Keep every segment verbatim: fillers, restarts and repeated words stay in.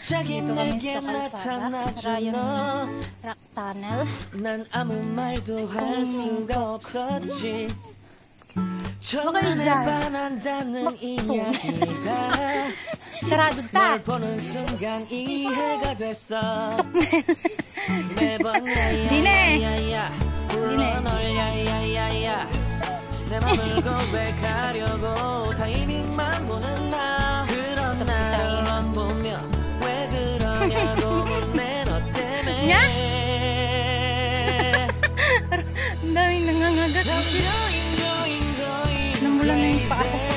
Dito kami sa kalsada, Ryan Rock Tunnel. 난 아무 말도 할 수가 없었지. 첫눈에 반한다는 이야기가 sarado ta. 널 보는 순간 이해가 됐어. 매번 야야야야 불러 널 야야야야 내 맘을 고백하려고 타이밍만 보는 나. 그런 나를 넌 보며 왜 그러냐고 묻네 너 때문에. Ang daming nangangagat. Namulan na yung paa ko sa...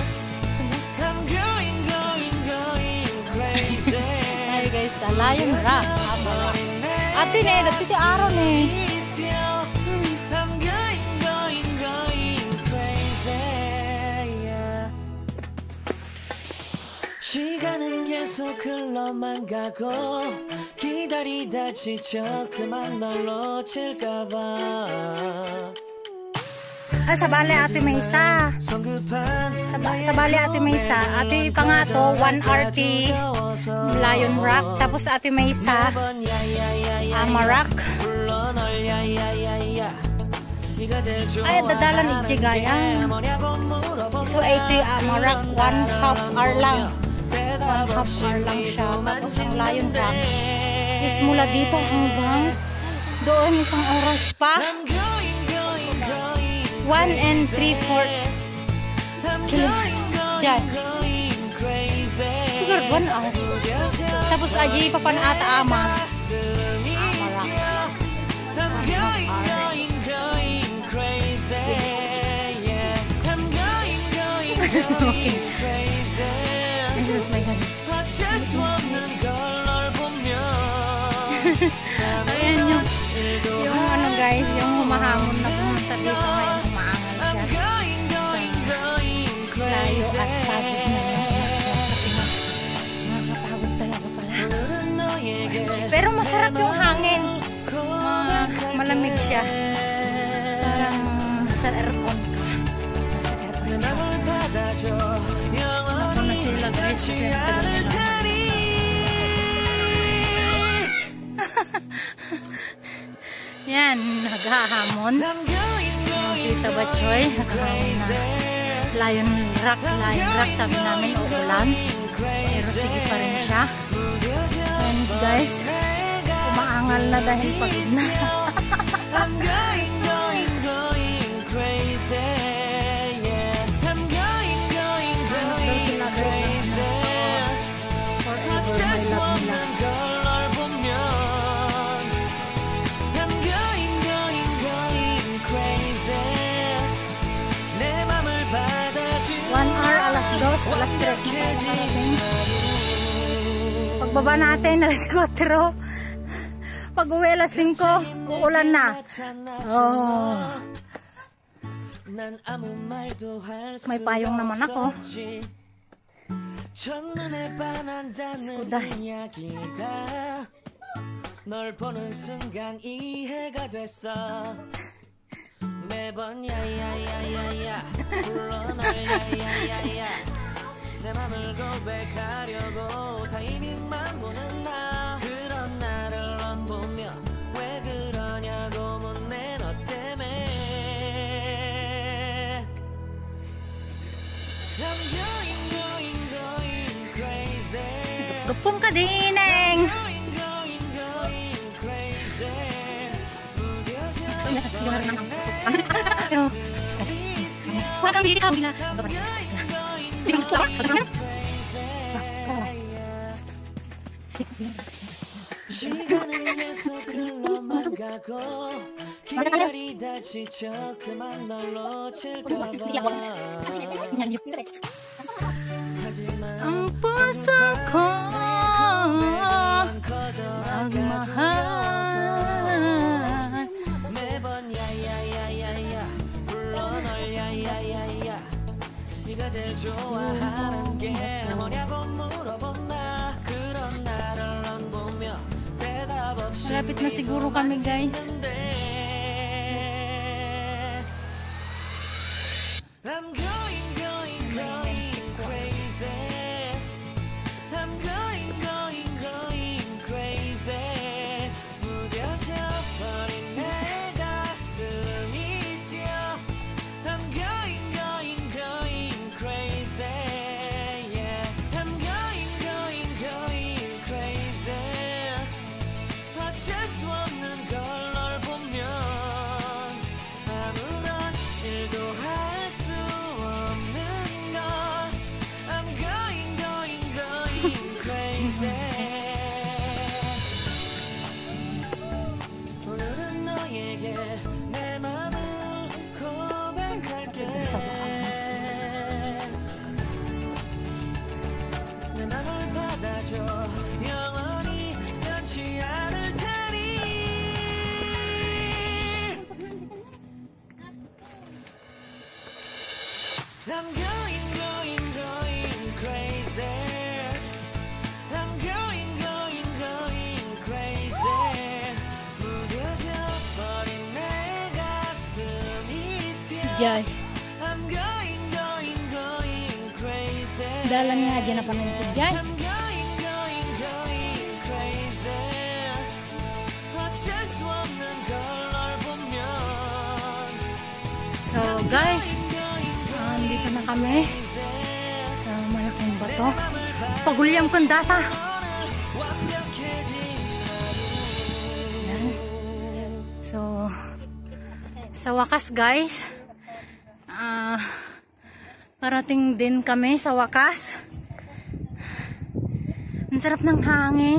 Ay guys, Lion Rock. Ate ne, dati si araw ne. 시간은 계속 흘러만 가고 기다리다 지쳐 그만 널 놓칠까봐. Ah, sa bali ate may isa. Sa, sa bali ate may isa. Ate pa nga to, one R T Lion Rock. Tapos ate may isa, Amarok. Ay, dadalan igigayang. So, ito yung Amarok, one half hour lang. One half hour lang siya. Tapos ang Lion Rock is mula dito hanggang doon isang oras pa. One and three fourth kilometer. Diyan. Siguro one hour. Tapos aji papan ata ama. Amarok. Okay. Jesus my God. Ayan yung, yung ano guys, yung humahamon na pumunta dito ngayon, umaangal siya. Sa layo at pagod na lang. Kasi nakakapagod talaga pala. Pero masarap yung hangin. Ma malamig siya. Parang sa aircon ka. Sa aircon siya. Ako na sila guys. Kasi yan, naghahamon. Si Tabachoy, naghahamon na Lion Rock, Lion Rock. Sabi namin, uulan. Pero sige pa rin siya. And guys, umaangal na dahil pagod na. Daw sila guys, forever my love nila. One hour, alas dos, alas tres na tayo narating. Pagbaba natin, alas kwatro. Pag uwi, alas singko, uulan na. Oh. May payong naman ako. Skuda. 널 보는 순간 이해가 됐어. 매번 야야야야야 불러 널 야야야야 내 맘을 고백하려고 타이밍만 보는 나. 그런 나를 넌 보며 왜 그러냐고 묻네 너 때문에. I'm going going going crazy. Gupong ka din eng. Pero wala kang bili ka bila. Hindi mo suka? 시간은 계속 흘러만 가고 기다리다 지쳐 그만 널 놓칠까봐. Ang puso ko magmahal. 매번 야야야야야 불러 널 야야야야 네가 제일 좋아하는 게 뭐냐고 물어본 나. 그런 나를 넌 보며 대답 없이. Malapit na siguro kami guys. I'm going going going crazy. I'm going going going I'm going, going, going crazy. I'm going, going, going crazy. 무뎌져 버린 내 가슴이 뛰어. Jay. I'm going, going, going crazy. Dalannya aja na panentin, Jay. I'm going, going, going crazy. 어쩔 수 없는 걸 널 보면. So guys, uh, dito na kami sa malaking bato. Pagulyam kong data. Yan. So, sa wakas guys, uh, parating din kami sa wakas. Ang sarap ng hangin.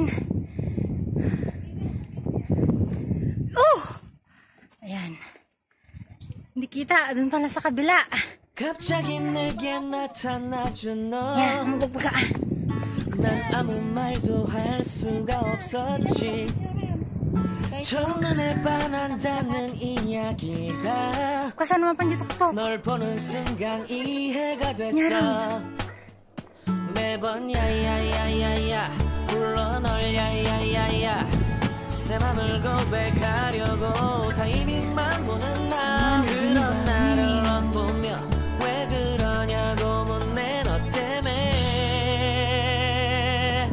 Oh! Ayan. Hindi kita, dun pala sa kabila. 갑자기 내게 나타나준 너. Yan, magbabaga. 난 아무 말도 할 수가 없었지. 첫눈에 반한다는 이야기가 Kasan naman pang dito to? 널 보는 순간 이해가 됐어. 매번 야야야야야 불러 널 야야야야 내 맘을 고백하려고 타이밍만 보는 나. 그런 나를 넌 보며 왜 그러냐고 묻네 너 때문에.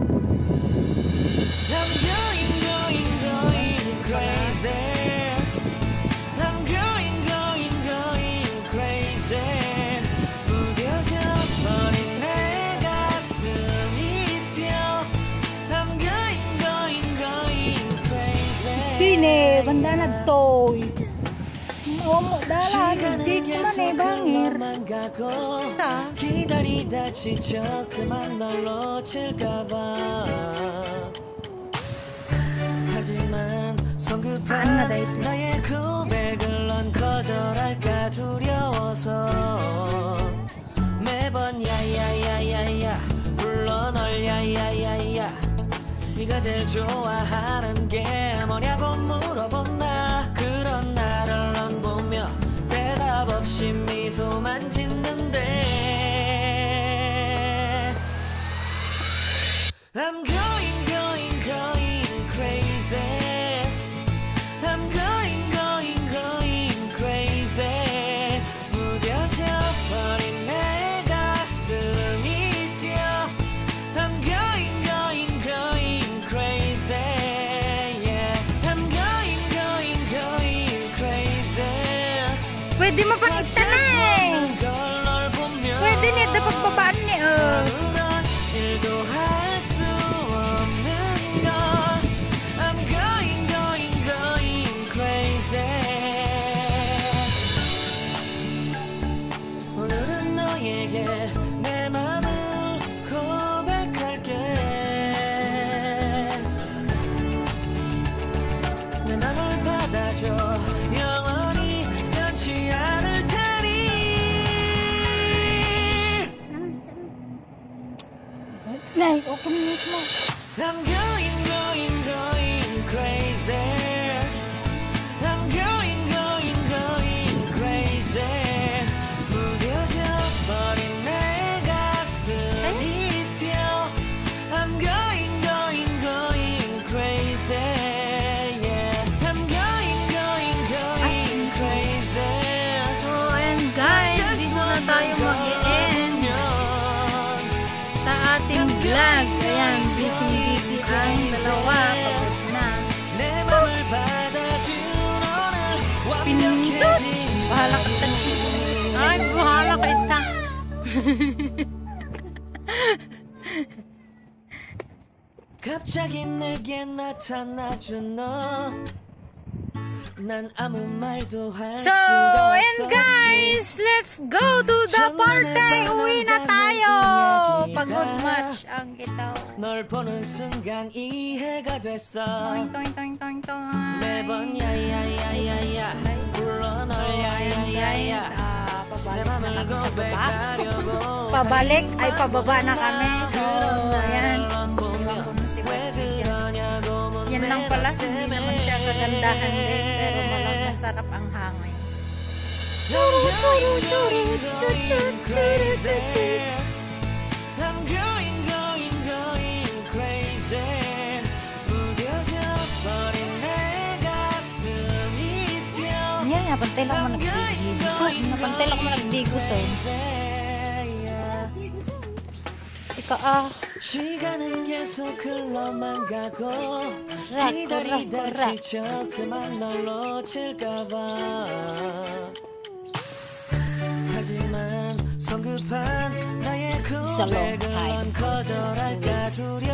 I'm going going going crazy. I'm going going going crazy. 무뎌져 버린 내 가슴이 뛰어. I'm going going going crazy. Dine, banda na to. Omo, dalan. Di ko man eh, bangir. Sa? 기다리다 지쳐 그만 널 놓칠까봐. 하지만 성급한 나의 고백을 넌 거절할까 두려워서 매번 야야야야야 불러 널 야야야야 네가 제일 좋아하는 게 뭐냐고 물어본 나. 그런 나를 넌 보며 대답 없이 미소만 짓는데. I'm going going going crazy. I'm going going going crazy. 무뎌져 버린 내 가슴이 뛰어. I'm going going going crazy. Yeah. I'm going going going crazy. Pwede mo pang itanay. Pwede niya, dapat babaan niya. Oh. 아무런 일도 할 수 없는 건 I'm going going going crazy. 오늘은 너에게 내 맘을 고백할게. 내 맘을 받아줘. 영원히 변치 않을 테니. Nay, open mismo. I'm going, going, going crazy. I'm going, going, going crazy. 무뎌져 버린 내 가슴이 뛰어. I'm going, going, going crazy. Yeah. I'm going, going, going crazy. So, ayan guys, dito na tayo mag-e-end sa ating vlog. Ayan, busy-busy ang dalawa. Pagod na. 내 맘을 받아준 오늘 Pinindot! 완벽해진 Bahala ka ita. Ay, bahala ka ita. 갑자기 내게 나타나준 너. 난 아무 말도 할 So, 수가 and 없었지. guys, let's go to the party. Uwi na tayo. Pagod much ang itaw. 널 보는 순간 이해가 됐어. Toing, toing, toing, toing, toing. 매번 야야야야야 불러 널 야야야야 Ah, 내 pabalik na 맘을 kami sa baba. 고백하려고 Pabalik ay pababa na kami. So, ayan. 넌 보며 왜 그러냐고 묻네. Yan lang pala. 너 Hindi 때문에. naman siya kagandahan guys. Pero malang masarap ang hangin. I'm going, I'm going going going crazy 무뎌져 버린 내 가슴이 뛰어 Yan, napantay lang mo nagdigo. Napantay lang mo nagdigo so. Sika ah. 시간은 계속 흘러만 가고 락, 기다리다 락, 락. 지쳐 그만 널 놓칠까봐 하지만 성급한 나의 고백은 거절할까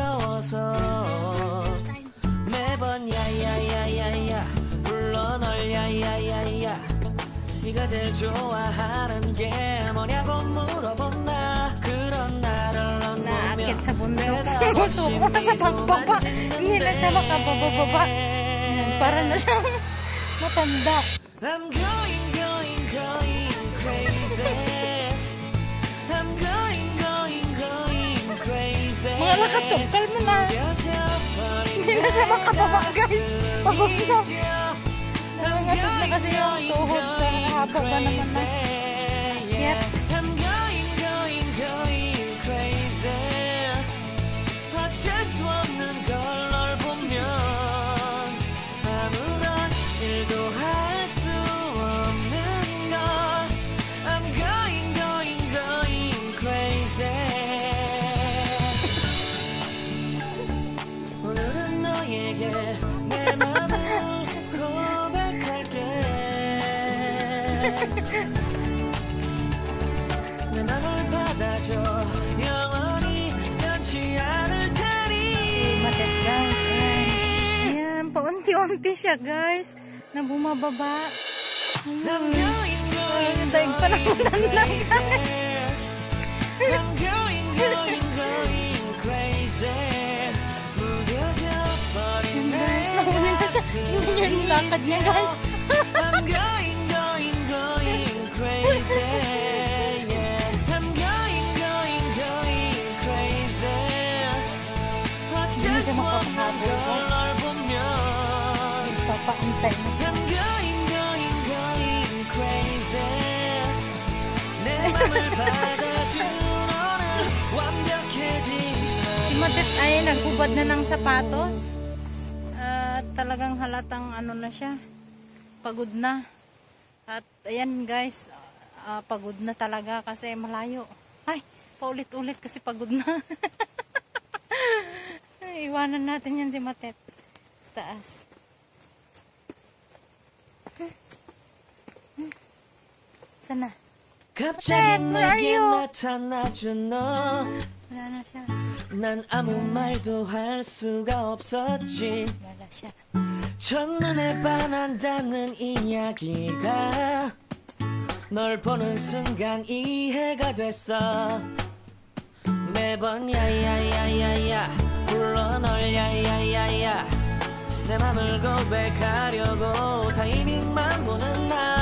두려워서 매번 야야야야야 불러 널 야야야야 네가 제일 좋아하는 게 뭐냐고 물어본 나 그런 나를 Naakit sa bundok. Sumusuko na sa pagbaba. Hindi na siya makabababa. Yan, para na siyang matanda. I'm going going going crazy I'm going going going crazy Mga nakatungkal mo na. Hindi na siya makababa guys. Pagod na. Nangangatog na kasi yung tuhod sa haba ba naman na. Yet. I'm going going going crazy 어쩔 수 없는 걸 널 보면 아무런 일도 할 수 없는 걸 I'm going going going crazy 오늘은 너에게 내 맘을 고백할게 내 맘을 받아줘 영원히 변치 않을 테니 Matet guys. Ayan. Ayan, paunti-unti siya guys. Na bumababa. I'm Ayun. going going Ayun, daig pa ng matanda guys. I'm going going going crazy 무뎌져 버린 Ayun, 내 guys, nahuli na siya. Yun yung lakad niya guys. I'm going going going crazy yeah I'm going going going crazy 어쩔 수 없는 걸널 보면 Papaantay na siya. I'm going going going crazy 내 맘을 받아준 너는 완벽해진 Si Matet ay nagubad na ng sapatos. At talagang halatang ano na siya. Pagod na. At ayan guys, ah, pagod na talaga kasi malayo. Ay, paulit-ulit kasi pagod na. Iwanan natin yan si Matet. Taas. Sana? 갑자기 Where are 내게 you? 나타나준 너 Wala na siya. 난 아무 말도 할 수가 없었지 Wala siya. 첫눈에 반한다는 이야기가 널 보는 순간 이해가 됐어 매번 야야야야야 불러 널 야야야야 내 맘을 고백하려고 타이밍만 보는 나